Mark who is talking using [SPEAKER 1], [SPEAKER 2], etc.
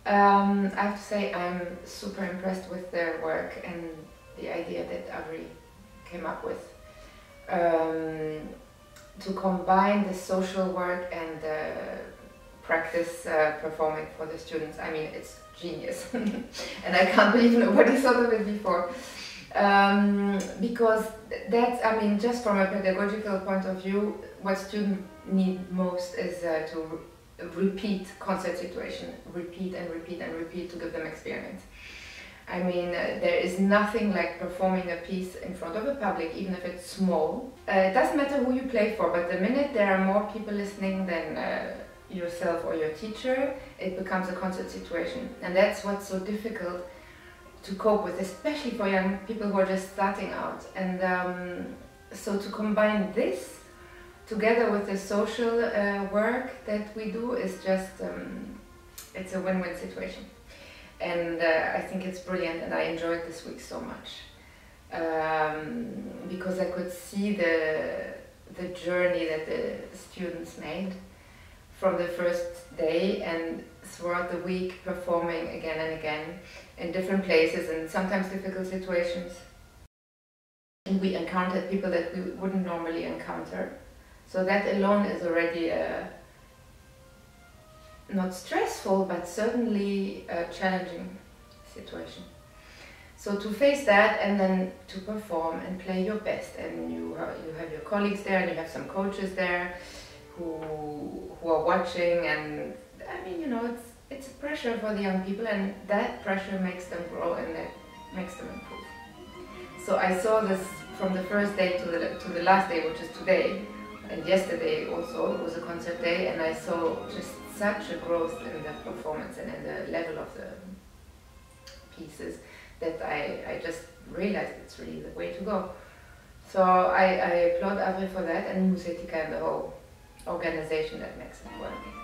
[SPEAKER 1] I have to say I'm super impressed with their work and the idea that Avri came up with. To combine the social work and the practice performing for the students. I mean, it's genius. And I can't believe nobody thought of it before. Because that's, I mean, just from a pedagogical point of view, what students need most is to repeat concert situation, repeat and repeat and repeat to give them experience. I mean, there is nothing like performing a piece in front of a public, even if it's small. It doesn't matter who you play for, but the minute there are more people listening than yourself or your teacher, it becomes a concert situation. And that's what's so difficult to cope with, especially for young people who are just starting out. And so to combine this together with the social work that we do is just, it's a win-win situation. And I think it's brilliant, and I enjoyed this week so much because I could see the journey that the students made from the first day and throughout the week, performing again and again in different places and sometimes difficult situations. And we encountered people that we wouldn't normally encounter. So that alone is already not stressful, but certainly a challenging situation. So to face that and then to perform and play your best, and you have your colleagues there and you have some coaches there who are watching, and I mean, you know, it's a pressure for the young people, and that pressure makes them grow and that makes them improve. So I saw this from the first day to the last day, which is today, and yesterday also, it was a concert day, and I saw just such a growth in the performance and in the level of the pieces that I just realized it's really the way to go. So I applaud Avri for that, and Musetica and the whole organization that makes it work.